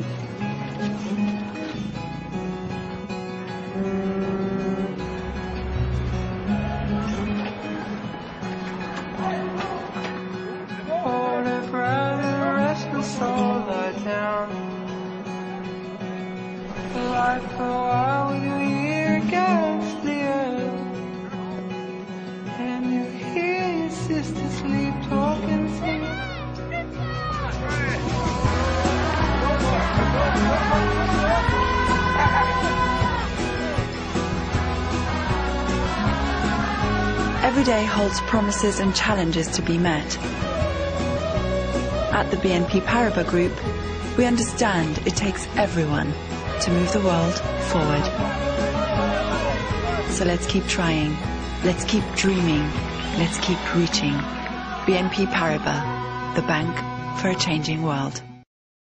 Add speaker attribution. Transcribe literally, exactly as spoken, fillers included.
Speaker 1: Soul lie down. Life for a while you hear against the earth, and you hear your sister sleep talking sing.
Speaker 2: Every day holds promises and challenges to be met. At the B N P Paribas Group, we understand it takes everyone to move the world forward. So let's keep trying, let's keep dreaming, let's keep reaching. B N P Paribas, the bank for a changing world.